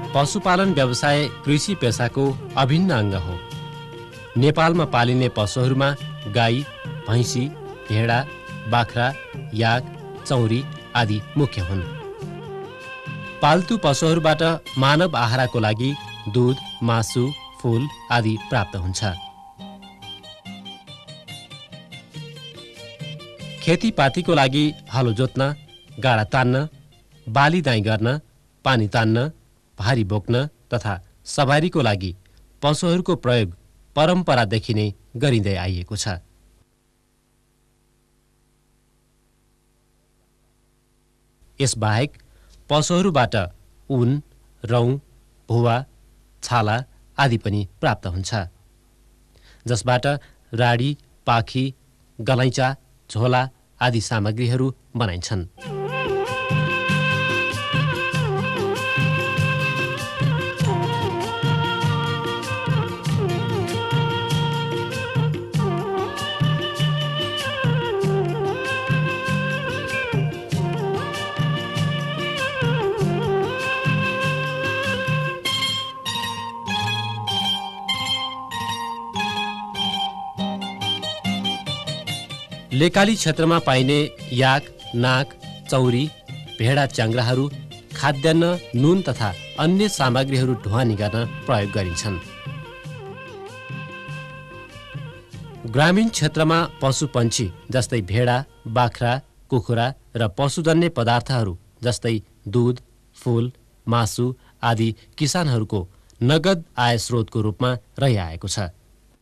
पशुपालन व्यवसाय कृषि पेशाको अभिन्न अङ्ग हो। नेपालमा पालिने पशुहरूमा गाई, भैँसी, भेडा, बाख्रा, याक, चौरी आदि मुख्य हुन्। पाल्तु पशुहरूबाट मानव आहारको लागि दूध, मासु, फूल आदि प्राप्त हुन्छ। खेतीपातीको लागि हलो जोत्न, गाडा तान्न, बाली दाइँ गर्न, पानी तान्न, भारी बोक्न तथा सवारीको लागि पशुहरूको प्रयोग परम्परादेखि नै गरिँदै आइएको छ। यसबाहेक पशुहरूबाट ऊन, रौँ, भुवा, छाला आदि पनि प्राप्त हुन्छ, जसबाट राडी, पाखी, गलैँचा, झोला आदि सामग्रीहरू बनाइन्छन्। लेकाली क्षेत्रमा पाइने याक, नाक, चौरी, भेडा च्याङ्ग्राहरू खाद्यान्न, नुन तथा अन्य सामग्रीहरू ढुवानी गर्न प्रयोग गरिन्छन्। ग्रामीण क्षेत्रमा पशुपन्छी जस्तै भेडा, बाख्रा, कुखुरा र पशुजन्य पदार्थहरू जस्तै दूध, फूल, मासु आदि किसानहरूको नगद आय स्रोतको रूपमा रहिआएको छ।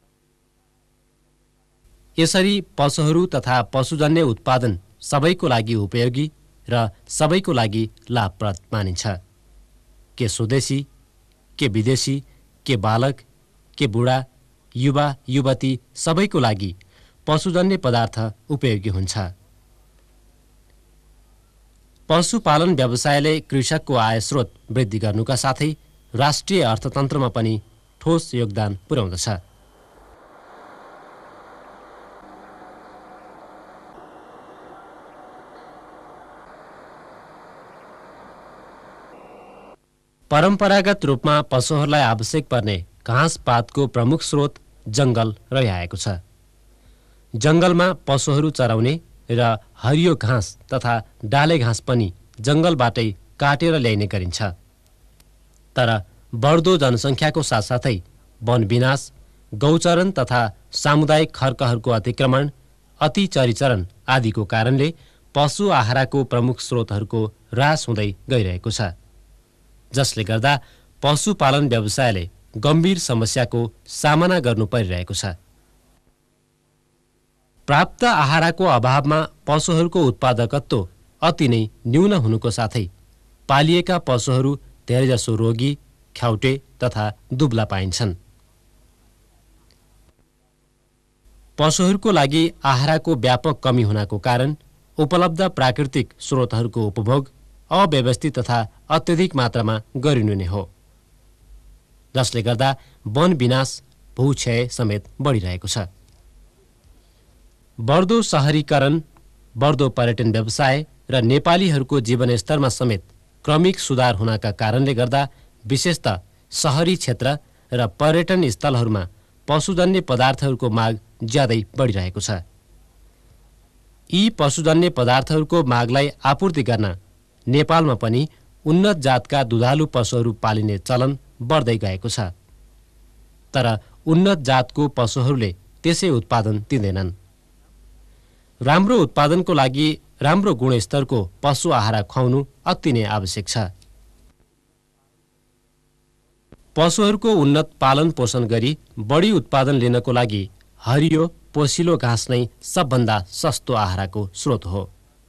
यसरी पशुहरू तथा पशुजन्य उत्पादन सबैको लागि उपयोगी र सबैको लागि लाभप्रद मानिन्छ। के स्वदेशी, के विदेशी, के बालक, के बुढा, युवा युवती सबैको लागि पशुजन्य पदार्थ उपयोगी हुन्छ। पशुपालन व्यवसायले कृषकको आय स्रोत वृद्धि गर्नुका साथै राष्ट्रिय अर्थतन्त्रमा पनि ठोस योगदान पुर्याउँदछ। परम्परागत रूपमा पशुहरूलाई आवश्यक पर्ने घाँस पातको प्रमुख स्रोत जङ्गल रहिआएको छ। जङ्गलमा पशुहरू चराउने र हरियो घाँस तथा डाले घाँस पनि जङ्गलबाटै काटेर ल्याइने गरिन्छ। तर बढ्दो जनसङ्ख्याको साथसाथै वन विनाश, गौचरण तथा सामुदायिक खर्कहरूको अतिक्रमण, अति चरीचरण आदिको कारणले पशु आहारको प्रमुख स्रोतहरूको ह्रास हुँदै गइरहेको छ, जसले गर्दा पशुपालन व्यवसायले गम्भीर समस्याको सामना गर्नु परिरहेको छ। प्राप्त आहारको अभावमा पशुहरूको उत्पादकत्व अति नै न्यून हुनुको साथै पालिएका पशुहरू धेरैजसो रोगी, ख्याउटे तथा दुब्ला पाइन्छन्। पशुहरूको लागि आहारको व्यापक कमी हुनाको कारण उपलब्ध प्राकृतिक स्रोतहरूको उपभोग अव्यवस्थित तथा अत्यधिक मात्रामा गरिनु नै हो, जसले गर्दा वन विनाश, भूक्षय समेत बढिरहेको छ। बढ्दो शहरीकरण, बढ्दो पर्यटन व्यवसाय र नेपालीहरूको जीवनस्तरमा समेत क्रमिक सुधार हुनाका कारणले गर्दा विशेषतः शहरी क्षेत्र र पर्यटन स्थलहरूमा पशुजन्य पदार्थहरूको माग ज्यादै बढिरहेको छ। यी पशुजन्य पदार्थहरूको मागलाई आपूर्ति गर्न नेपालमा पनि उन्नत जातका दुधालु पशुहरू पालिने चलन बढ्दै गएको छ। तर उन्नत जातको पशुहरूले त्यसै उत्पादन दिँदैनन्। राम्रो उत्पादनको लागि राम्रो गुणस्तरको पशु आहार खुवाउनु अति नै आवश्यक छ। पशुहरूको उन्नत पालन पोषण गरी बढी उत्पादन लिनको लागि हरियो पोसिलो घाँस नै सबभन्दा सस्तो आहारको स्रोत हो।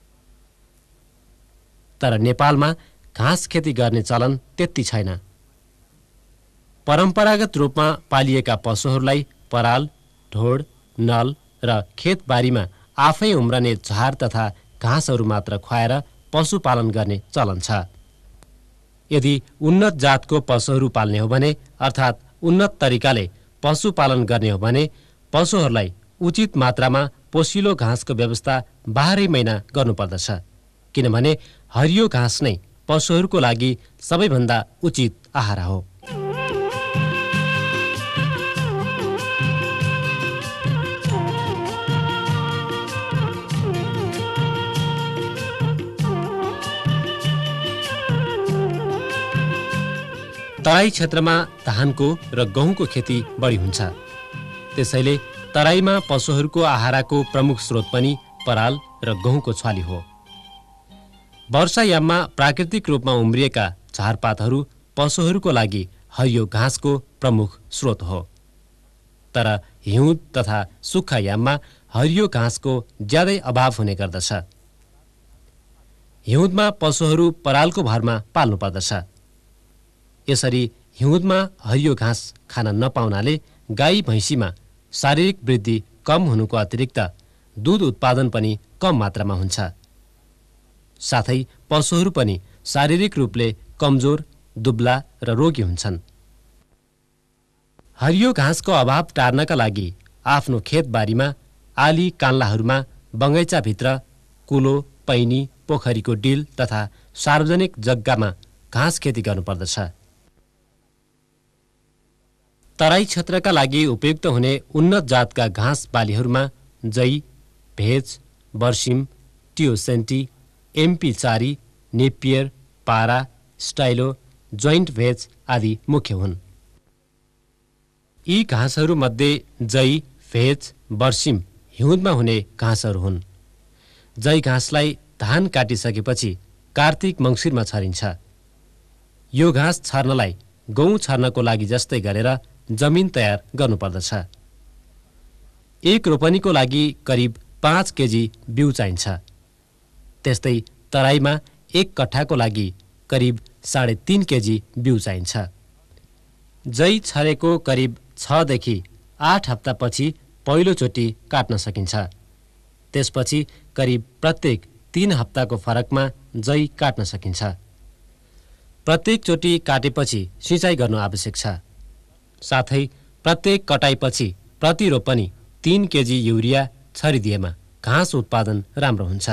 तर नेपालमा घाँस खेती गर्ने चलन त्यति छैन। परम्परागत रूपमा पालिएका पशुहरूलाई पराल, ढोड, नल र खेतबारीमा आफै उम्रने झार तथा घाँसहरू मात्र खुवाएर पशुपालन गर्ने चलन छ। यदि उन्नत जातको पशुहरू पाल्ने हो भने, अर्थात् उन्नत तरिकाले पशुपालन गर्ने हो भने पशुहरूलाई उचित मात्रामा पोसिलो घाँसको व्यवस्था 12 महिना गर्नुपर्दछ, किनभने हरियो घाँस नै पशुहरूको लागि सबैभन्दा उचित आहारा हो। तराई क्षेत्रमा धानको र गहुँको खेती बढी हुन्छ। त्यसैले तराईमा पशुहरूको आहाराको प्रमुख स्रोत पनि पराल र गहुँको छाली हो। वर्षायाममा प्राकृतिक रूपमा उम्रिएका झारपातहरू पशुहरूको लागि हरियो घाँसको प्रमुख स्रोत हो। तर हिउँद तथा सुक्खा याममा हरियो घाँसको ज्यादै अभाव हुने गर्दछ। हिउँदमा पशुहरू परालको भरमा पाल्नु पर्दछ। यसरी हिउँदमा हरियो घाँस खान नपाउनाले गाई भैँसीमा शारीरिक वृद्धि कम हुनुको अतिरिक्त दूध उत्पादन पनि कम मात्रामा हुन्छ। साथै पशुहरू पनि शारीरिक रूपले कमजोर, दुब्ला र रोगी हुन्छन्। हरियो घाँसको अभाव टार्नका लागि आफ्नो खेतबारीमा, आली कान्लाहरूमा, बगैँचाभित्र कुलो, पैनी, पोखरीको डिल तथा सार्वजनिक जग्गामा घाँस खेती गर्नुपर्दछ। तराई क्षेत्रका लागि उपयुक्त हुने उन्नत जातका घाँस बालीहरूमा जई, भेज, बर्सिम, टियोसेन्टी, MP4, नेपियर, पारा, स्टाइलो, जोइन्ट भेज आदि मुख्य हुन्। यी घाँसहरूमध्ये जई, भेज, बर्सिम हिउँदमा हुने घाँसहरू हुन्। जई घाँसलाई धान काटिसकेपछि कार्तिक मङ्सिरमा छरिन्छ। यो घाँस छर्नलाई गहुँ छर्नको लागि जस्तै गरेर जमिन तयार गर्नुपर्दछ। एक रोपनीको लागि करिब 5 केजी बिउ चाहिन्छ। त्यस्तै तराईमा 1 कट्ठाको लागि करिब 3.5 केजी बिउ चाहिन्छ। जई छरेको करिब 6 देखि 8 हप्तापछि पहिलोचोटि काट्न सकिन्छ। त्यसपछि करिब प्रत्येक 3 हप्ताको फरकमा जई काट्न सकिन्छ। प्रत्येक चोटि काटेपछि सिँचाइ गर्नु आवश्यक छ। साथै प्रत्येक कटाइपछि प्रति रोपनी 3 केजी युरिया छरिदिएमा घाँस उत्पादन राम्रो हुन्छ।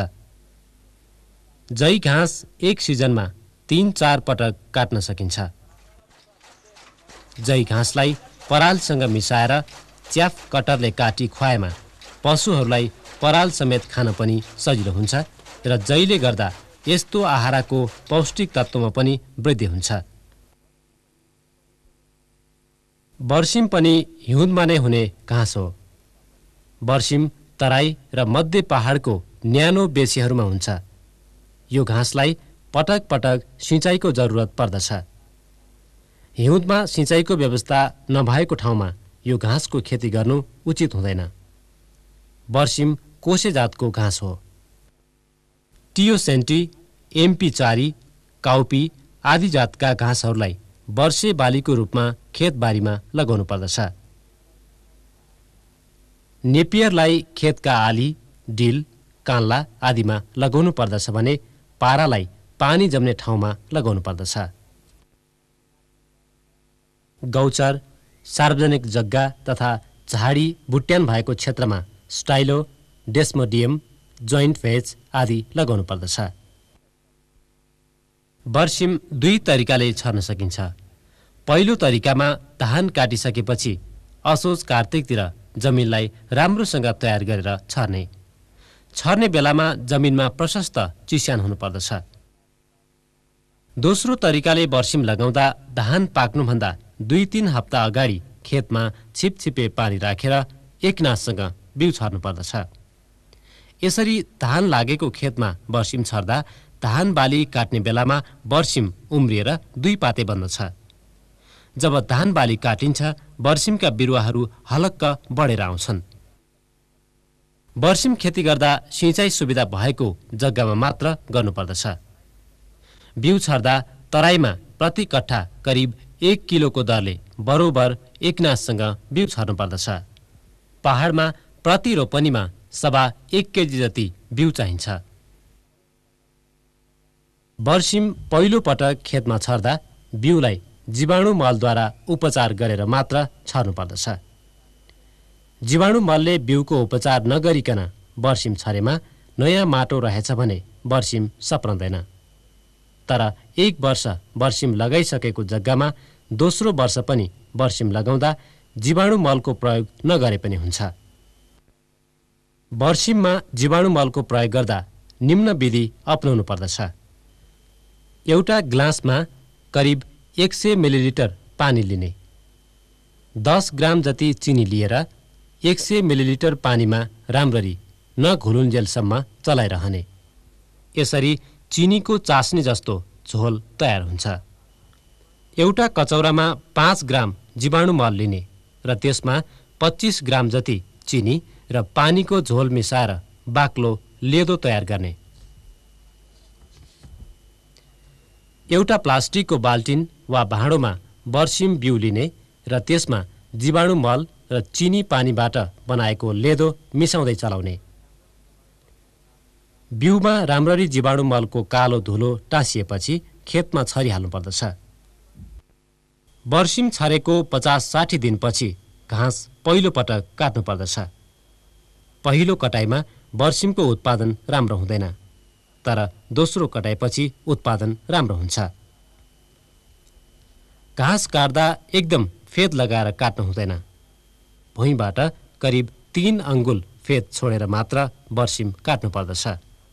जई घाँस एक सिजनमा 3-4 पटक काट्न सकिन्छ। जई घाँसलाई परालसँग मिसाएर च्याफ कटरले काटी खुवाएमा पशुहरूलाई पराल समेत खान पनि सजिलो हुन्छ र जईले गर्दा यस्तो आहाराको पौष्टिक तत्त्वमा पनि वृद्धि हुन्छ। बर्सिम पनि हिउँदमा नै हुने घाँस हो। बर्सिम तराई र मध्य पहाडको न्यानो बेसीहरूमा हुन्छ। यो घाँसलाई पटक पटक सिँचाइको जरुरत पर्दछ। हिउँदमा सिँचाइको व्यवस्था नभएको ठाउँमा यो घाँसको खेती गर्नु उचित हुँदैन। बर्सिम कोसे जातको घाँस हो। टियोसेन्टी, MP4, काउपी आदि जातका घाँसहरूलाई वर्षे बालीको रूपमा खेतबारीमा लगाउनु पर्दछ। नेपियरलाई खेतका आली, डिल, कान्ला आदिमा लगाउनु पर्दछ भने पारालाई पानी जम्ने ठाउँमा लगाउनु पर्दछ। गौचर, सार्वजनिक जग्गा तथा झाडी बुट्यान भएको क्षेत्रमा स्टाइलो, डेस्मोडियम, जोइन्ट भेज आदि लगाउनु पर्दछ। बर्सिम 2 तरिकाले छर्न सकिन्छ। पहिलो तरिकामा धान काटिसकेपछि असोज कार्तिकतिर जमिनलाई राम्रोसँग तयार गरेर छर्ने। छर्ने बेलामा जमिनमा प्रशस्त चिस्यान हुनुपर्दछ। दोस्रो तरिकाले बर्सिम लगाउँदा धान पाक्नुभन्दा 2-3 हप्ता अगाडि खेतमा छिपछिपे पानी राखेर एकनाससँग बिउ छर्नु पर्दछ। यसरी धान लागेको खेतमा बर्सिम छर्दा धान बाली काट्ने बेलामा बर्सिम उम्रिएर 2 पाते बन्दछ। जब धान बाली काटिन्छ बर्सिमका बिरुवाहरू हलक्क बढेर आउँछन्। बर्सिम खेती गर्दा सिँचाइ सुविधा भएको जग्गामा मात्र गर्नुपर्दछ। बिउ छर्दा तराईमा प्रति कट्ठा करिब 1 किलोको दरले बरोबर एकनाससँग बिउ छर्नुपर्दछ। पहाडमा प्रति रोपनीमा सवा 1 केजी जति बिउ चाहिन्छ। बर्सिम पहिलो पटक खेतमा छर्दा बिउलाई जीवाणु मलद्वारा उपचार गरेर मात्र छर्नुपर्दछ। जीवाणु मलले बिउको उपचार नगरिकन बर्सिम छरेमा नयाँ माटो रहेछ भने बर्सिम सप्रँदैन। तर एक वर्ष बर्सिम लगाइसकेको जग्गामा दोस्रो वर्ष पनि बर्सिम लगाउँदा जीवाणु मलको प्रयोग नगरे पनि हुन्छ। बर्सिममा जीवाणु मलको प्रयोग गर्दा निम्न विधि अपनाउनु पर्दछ। एउटा ग्लासमा करिब 100 मिलिलिटर पानी लिने, 10 ग्राम जति चिनी लिएर 100 मिलिलिटर पानीमा राम्ररी नघुलुन्जेलसम्म चलाइरहने। यसरी चिनीको चास्नी जस्तो झोल तयार हुन्छ। एउटा कचौरामा 5 ग्राम जीवाणु मल लिने र त्यसमा 25 ग्राम जति चिनी र पानीको झोल मिसाएर बाक्लो लेदो तयार गर्ने। एउटा प्लास्टिकको बाल्टिन वा भाँडोमा बर्सिम बिउ लिने र त्यसमा जीवाणु मल र चिनी पानीबाट बनाएको लेदो मिसाउँदै चलाउने। बिउमा राम्ररी जीवाणु मलको कालो धुलो टाँसिएपछि खेतमा छरिहाल्नु पर्दछ। बर्सिम छरेको 50-60 दिनपछि घाँस पहिलो पटक काट्नु पर्दछ। पहिलो कटाइमा बर्सिमको उत्पादन राम्रो हुँदैन, तर दोस्रो कटाइपछि उत्पादन राम्रो हुन्छ। घाँस काट्दा एकदम फेद लगाएर काट्नु हुँदैन। भुइँबाट करिब 3 अङ्गुल फेद छोडेर मात्र बर्सिम काट्नु पर्दछ।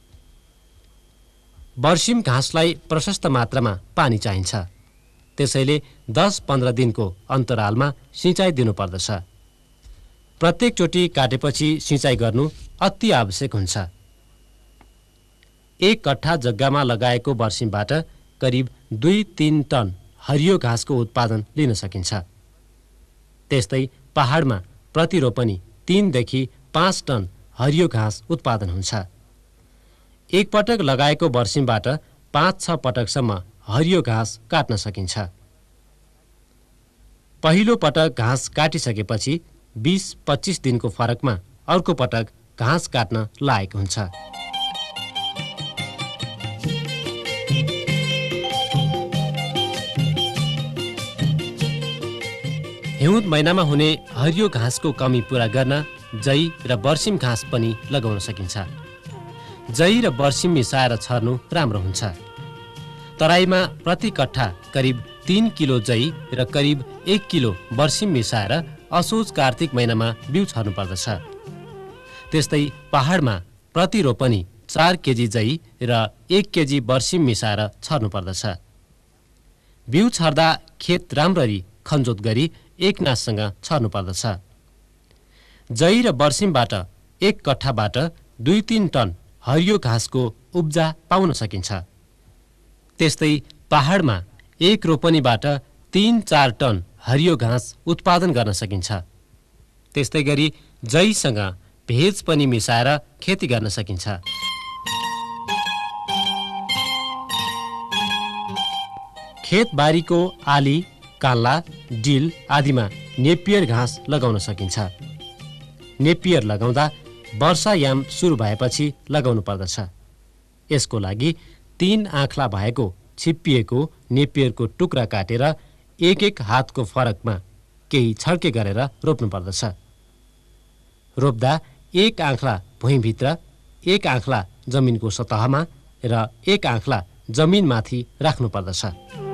बर्सिम घाँसलाई प्रशस्त मात्रामा पानी चाहिन्छ, त्यसैले 10-15 दिनको अन्तरालमा सिँचाइ दिनुपर्दछ। प्रत्येक चोटि काटेपछि सिँचाइ गर्नु अति आवश्यक हुन्छ। 1 कट्ठा जग्गामा लगाएको बर्सिमबाट करिब 2-3 टन हरियो घाँसको उत्पादन लिन सकिन्छ। त्यस्तै पहाडमा प्रति रोपनी 3 देखि 5 टन हरियो घाँस उत्पादन हुन्छ। एक पटक लगाएको बर्सिमबाट 5-6 पटकसम्म हरियो घाँस काट्न सकिन्छ। पहिलो पटक घाँस काटिसकेपछि 20-25 दिनको फरकमा अर्को पटक घाँस काट्न लायक हुन्छ। हिउँद महिनामा हुने हरियो घाँसको कमी पूरा गर्न जई र बर्सिम घाँस पनि लगाउन सकिन्छ। जई र बर्सिम मिसाएर छर्नु राम्रो हुन्छ। तराईमा प्रति कट्ठा करिब 3 किलो जई र करिब 1 किलो बर्सिम मिसाएर असोज कार्तिक महिनामा बिउ छर्नु पर्दछ। त्यस्तै पहाडमा प्रति रोपनी 4 केजी जई र 1 केजी बर्सिम मिसाएर छर्नु पर्दछ। बिउ छर्दा खेत राम्ररी खनजोत गरी एक नाससँग छर्नु पर्दछ। जई र बर्सिमबाट 1 कट्ठाबाट 2-3 टन हरियो घाँसको उब्जा पाउन सकिन्छ। त्यस्तै पहाडमा 1 रोपनीबाट 3-4 टन हरियो घाँस उत्पादन गर्न सकिन्छ। त्यस्तै गरी जईसँग भेज पनि मिसाएर खेती गर्न सकिन्छ। खेतबारीको आली, काल्ला, डिल आदिमा नेपियर घाँस लगाउन सकिन्छ। नेपियर लगाउँदा वर्षायाम सुरु भएपछि लगाउनु पर्दछ। यसको लागि 3 आँखला भएको छिप्पिएको नेपियरको टुक्रा काटेर 1-1 हातको फरकमा केही छड्के गरेर रोप्नु पर्दछ। रोप्दा 1 आँखला भुइँभित्र, 1 आँखला जमिनको सतहमा र 1 आँखला जमिनमाथि राख्नु पर्दछ।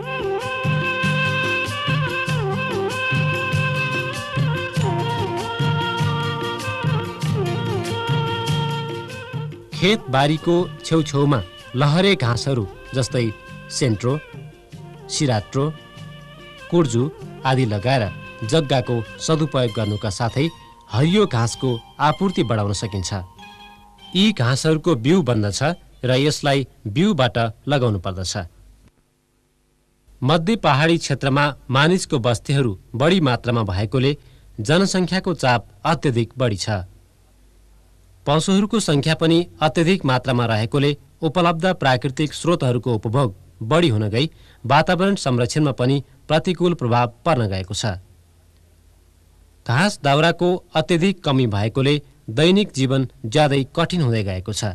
खेतबारीको छेउछेउमा लहरे घाँसहरू जस्तै सेन्ट्रो, सिराट्रो, कुर्जु आदि लगाएर जग्गाको सदुपयोग गर्नुका साथै हरियो घाँसको आपूर्ति बढाउन सकिन्छ। यी घाँसहरूको बिउ बन्दछ र यसलाई बिउबाट लगाउनु पर्दछ। मध्य पहाडी क्षेत्रमा मानिसको बस्तीहरू बढी मात्रामा भएकोले जनसङ्ख्याको चाप अत्यधिक बढी छ। पशुहरूको सङ्ख्या पनि अत्यधिक मात्रामा रहेकोले उपलब्ध प्राकृतिक स्रोतहरूको उपभोग बढी हुन गई वातावरण संरक्षणमा पनि प्रतिकूल प्रभाव पर्न गएको छ। घाँस दाउराको अत्यधिक कमी भएकोले दैनिक जीवन ज्यादै कठिन हुँदै गएको छ।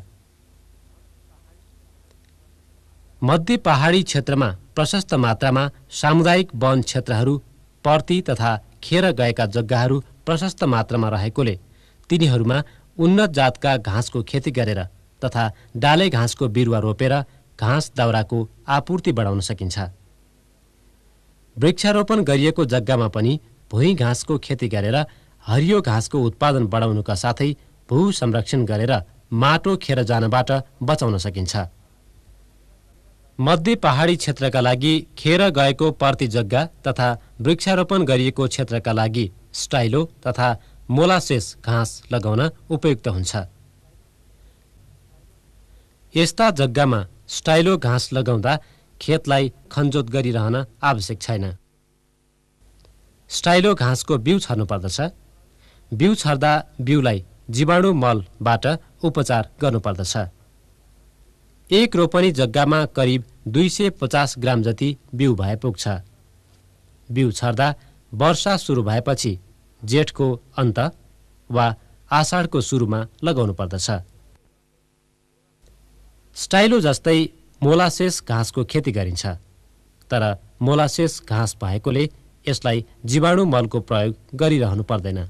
मध्य पहाडी क्षेत्रमा प्रशस्त मात्रामा सामुदायिक वन क्षेत्रहरू, पर्ती तथा खेर गएका जग्गाहरू प्रशस्त मात्रामा रहेकोले तिनीहरूमा उन्नत जातका घाँसको खेती गरेर तथा डाले घाँसको बिरुवा रोपेर घाँस दाउराको आपूर्ति बढाउन सकिन्छ। वृक्षारोपण गरिएको जग्गामा पनि भुइँ घाँसको खेती गरेर हरियो घाँसको उत्पादन बढाउनुका साथै भू संरक्षण गरेर माटो खेर जानबाट बचाउन सकिन्छ। मध्य पहाडी क्षेत्रका लागि खेर गएको पर्ती जग्गा तथा वृक्षारोपण गरिएको क्षेत्रका लागि स्टाइलो तथा मोलासेस घाँस लगाउन उपयुक्त हुन्छ। यस्ता जग्गामा स्टाइलो घाँस लगाउँदा खेतलाई खनजोत गरिरहन आवश्यक छैन। स्टाइलो घाँसको बिउ छर्नु पर्दछ। बिउ छर्दा बिउलाई जीवाणु मलबाट उपचार गर्नुपर्दछ। एक रोपनी जग्गामा करिब 250 ग्राम जति बिउ भए पुग्छ। बिउ छर्दा वर्षा सुरु भएपछि जेठको अन्त वा आषाढको सुरुमा लगाउनु पर्दछ। स्टाइलो जस्तै मोलासेस घाँसको खेती गरिन्छ, तर मोलासेस घाँस भएकोले यसलाई जीवाणु मलको प्रयोग गरिरहनु पर्दैन।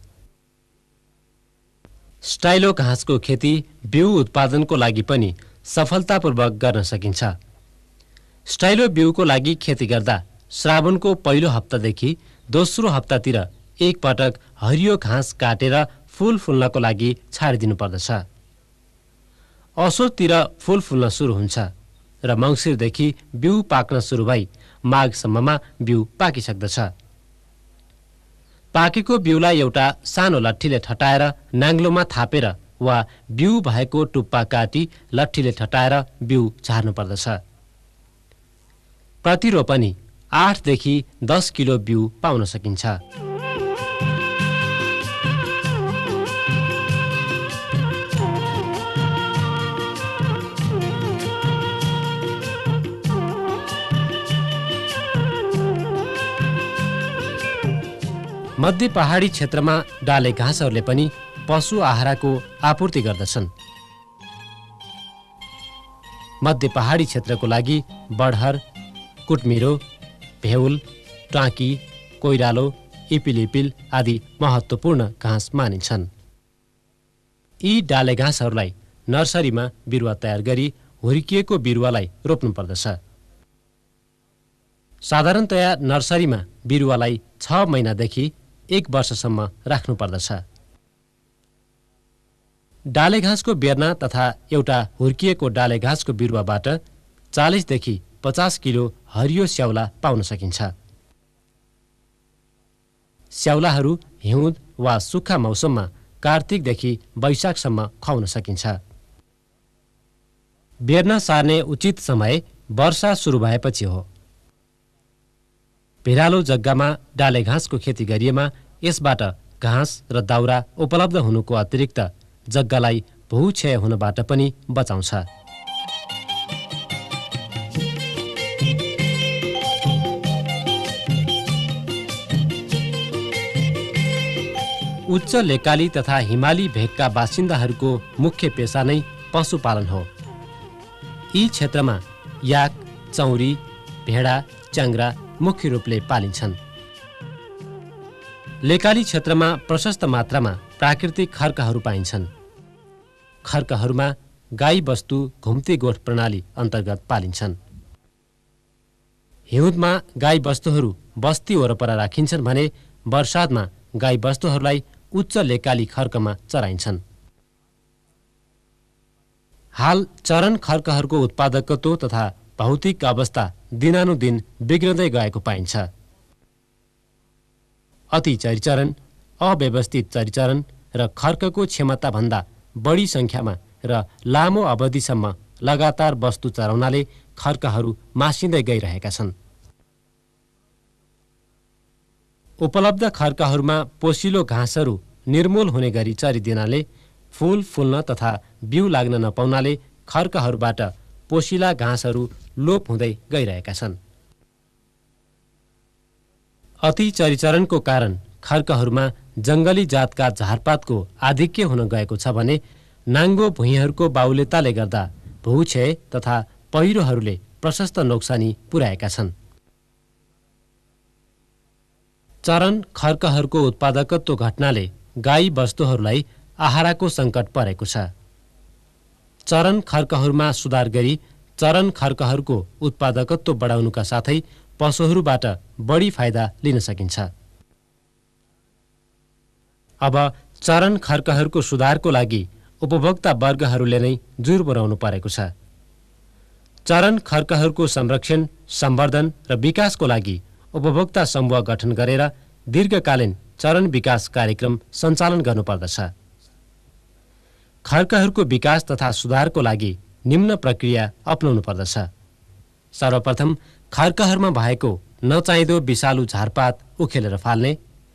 स्टाइलो घाँसको खेती बिउ उत्पादनको लागि पनि सफलतापूर्वक गर्न सकिन्छ। स्टाइलो बिउको लागि खेती गर्दा श्रावणको पहिलो हप्तादेखि दोस्रो हप्तातिर एक पटक हरियो घाँस काटेर फूल फुल्नको लागि छाडिदिनु पर्दछ। असोजतिर फूल फुल्न सुरु हुन्छ र मङ्सिरदेखि बिउ पाक्न सुरु भई माघसम्ममा बिउ पाकिसक्दछ। पाकेको बिउलाई एउटा सानो लट्ठीले ठटाएर नाङ्लोमा थापेर वा बिउ भएको टुप्पा काटी लट्ठीले ठटाएर बिउ झार्नु पर्दछ। प्रति रोपनी 8 देखि 10 किलो बिउ पाउन सकिन्छ। मध्य पहाडी क्षेत्रमा डाले घाँसहरूले पनि पशु आहारको आपूर्ति गर्दछन्। मध्य पहाडी क्षेत्रको लागि बढहर, कुटमिरो, भेउल, टाँकी, कोइरालो, इपिलिपिल आदि महत्त्वपूर्ण घाँस मानिन्छन्। यी डाले घाँसहरूलाई नर्सरीमा बिरुवा तयार गरी हुर्किएको बिरुवालाई रोप्नुपर्दछ। साधारणतया नर्सरीमा बिरुवालाई 6 महिनादेखि 1 वर्षसम्म राख्नुपर्दछ। डाले घाँसको बेर्ना तथा एउटा हुर्किएको डाले घाँसको बिरुवाबाट 40 देखि 50 किलो हरियो स्याउला पाउन सकिन्छ। स्याउलाहरू हिउँद वा सुक्खा मौसममा कार्तिकदेखि वैशाखसम्म खुवाउन सकिन्छ। बेर्ना सार्ने उचित समय वर्षा सुरु भएपछि हो। भिरालो जग्गामा डाले घाँसको खेती गरिएमा यसबाट घाँस र दाउरा उपलब्ध हुनुको अतिरिक्त जग्गालाई भूक्षय हुनबाट पनि बचाउँछ। उच्च लेकाली तथा हिमाली भेगका बासिन्दाहरूको मुख्य पेशा नै पशुपालन हो। यी क्षेत्रमा याक, चौरी, भेडा, च्याङ्ग्रा मुख्य रूपले पालिन्छन्। लेकाली क्षेत्रमा प्रशस्त मात्रामा प्राकृतिक खर्कहरू पाइन्छन्। खर्कहरूमा गाई बस्तु घुम्ती गोठ प्रणाली अन्तर्गत पालिन्छन्। हिउँदमा गाई बस्तुहरू बस्ती वरपर राखिन्छन् भने वर्षादमा गाई बस्तुहरूलाई उच्च लेकाली खर्कमा चराइन्छन्। हाल चरन खर्कहरूको उत्पादकत्व तथा भौतिक अवस्था दिनानुदिन बिग्रदै गएको पाइन्छ। अति चरिचरण, अव्यवस्थित चरिचरण र खर्कको क्षमताभन्दा बढी सङ्ख्यामा र लामो अवधिसम्म लगातार वस्तु चराउनाले खर्कहरू मासिँदै गइरहेका छन्। उपलब्ध खर्कहरूमा पोसिलो घाँसहरू निर्मूल हुने गरी चरिदिनाले फूल फुल्न तथा बिउ लाग्न नपाउनाले खर्कहरूबाट पोसिला घाँसहरू लोप हुँदै गइरहेका छन्। अति चरिचरणको कारण खर्कहरूमा जङ्गली जातका झारपातको आधिक्य हुन गएको छ भने नाङ्गो भुइँहरूको बाहुल्यताले गर्दा भूक्षय तथा पहिरोहरूले प्रशस्त नोक्सानी पुर्याएका छन्। चरन खर्कहरूको उत्पादकत्व घट्नाले गाई वस्तुहरूलाई आहाराको सङ्कट परेको छ। चरन खर्कहरूमा सुधार गरी चरन खर्कहरूको उत्पादकत्व बढाउनुका साथै पशुहरूबाट बढी फाइदा लिन सकिन्छ। अब चरन खर्कहरूको सुधारको लागि उपभोक्ता वर्गहरूले नै जुर बनाउनु परेको छ। चरन खर्कहरूको संरक्षण, सम्वर्धन र विकासको लागि उपभोक्ता समूह गठन गरेर दीर्घकालीन चरन विकास कार्यक्रम सञ्चालन गर्नुपर्दछ। खर्कहरूको विकास तथा सुधारको लागि निम्न प्रक्रिया अपनाउनु पर्दछ। सर्वप्रथम खर्कहरूमा भएको नचाहिँदो विषालु झारपात उखेलेर फाल्ने,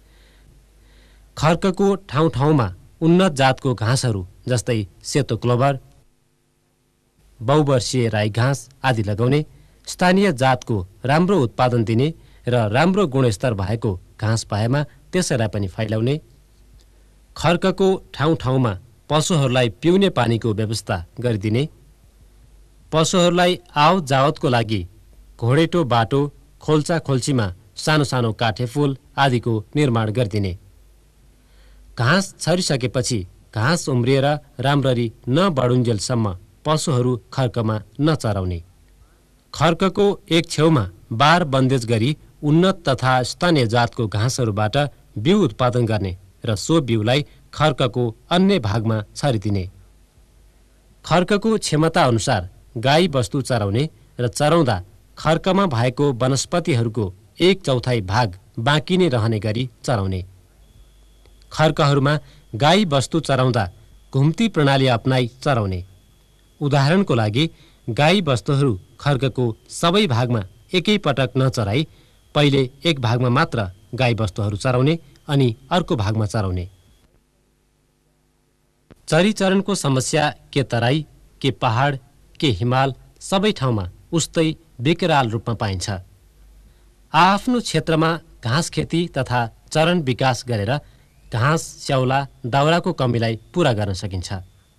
खर्कको ठाउँ ठाउँमा उन्नत जातको घाँसहरू जस्तै सेतो क्लोभर, बहुवर्षीय राई घाँस आदि लगाउने, स्थानीय जातको राम्रो उत्पादन दिने र राम्रो गुणस्तर भएको घाँस पाएमा त्यसैलाई पनि फैलाउने, खर्कको ठाउँ ठाउँमा पशुहरूलाई पिउने पानीको व्यवस्था गरिदिने, पशुहरूलाई आवत जावतको लागि घोडेटो बाटो, खोल्चा खोल्चीमा सानो सानो काठे फूल आदिको निर्माण गरिदिने, घाँस छरिसकेपछि घाँस उम्रिएर राम्ररी नबढुन्जेलसम्म पशुहरू खर्कमा नचराउने, खर्कको एक छेउमा बार बन्देज गरी उन्नत तथा स्थानीय जातको घाँसहरूबाट बिउ उत्पादन गर्ने र सो बिउलाई खर्कको अन्य भागमा छरिदिने, खर्कको क्षमता अनुसार गाई बस्तु चराउने र चराउँदा खर्कमा भएको वनस्पतिहरूको 1/4 भाग बाँकी नै रहने गरी चराउने, खर्कहरूमा गाई बस्तु चराउँदा घुम्ती प्रणाली अपनाई चराउने। उदाहरणको लागि गाई बस्तुहरू खर्कको सबै भागमा एकै पटक नचराई पहिले एक भागमा मात्र गाई बस्तुहरू चराउने अनि अर्को भागमा चराउने। चरीचरणको समस्या के तराई, के पहाड, के हिमाल सबै ठाउँमा उस्तै विकराल रूपमा पाइन्छ। आफ्नो क्षेत्रमा घाँस खेती तथा चरण विकास गरेर घाँस, स्याउला, दाउराको कमीलाई पूरा गर्न सकिन्छ।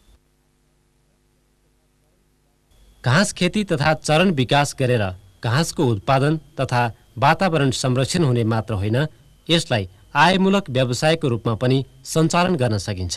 घाँस खेती तथा चरण विकास गरेर घाँसको उत्पादन तथा वातावरण संरक्षण हुने मात्र होइन, यसलाई आयमूलक व्यवसायको रूपमा पनि सञ्चालन गर्न सकिन्छ।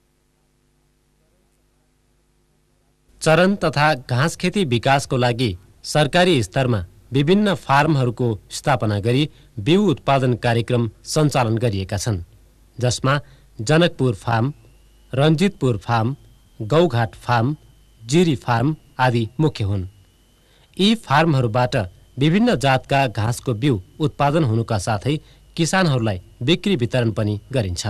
चरण तथा घाँस खेती विकासको लागि सरकारी स्तरमा विभिन्न फार्महरूको स्थापना गरी बिउ उत्पादन कार्यक्रम सञ्चालन गरिएका छन्, जसमा Janakpur farm, Ranjitpur farm, Gaughat farm, Jiri farm आदि मुख्य हुन्। यी फार्महरूबाट विभिन्न जातका घाँसको बिउ उत्पादन हुनुका साथै किसानहरूलाई बिक्री वितरण पनि गरिन्छ।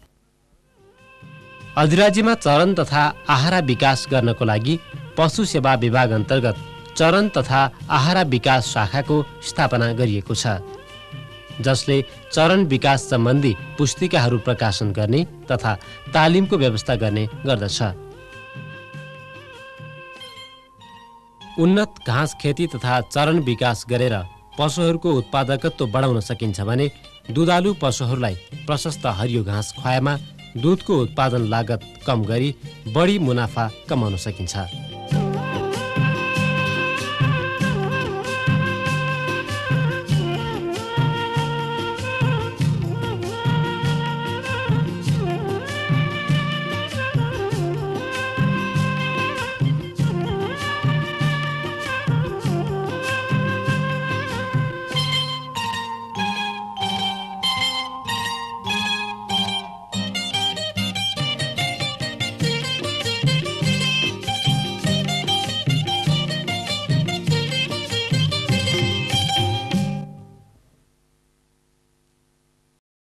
अधिराज्यमा चरन तथा आहारा विकास गर्नको लागि पशु सेवा विभाग अन्तर्गत चरन तथा आहारा विकास शाखाको स्थापना गरिएको छ, जसले चरन विकास सम्बन्धी पुस्तिकाहरू प्रकाशन गर्ने तथा तालिमको व्यवस्था गर्ने गर्दछ। उन्नत घाँस खेती तथा चरण विकास गरेर पशुहरूको उत्पादकत्व बढाउन सकिन्छ भने दुधालु पशुहरूलाई प्रशस्त हरियो घाँस खुवाएमा दुधको उत्पादन लागत कम गरी बढी मुनाफा कमाउन सकिन्छ।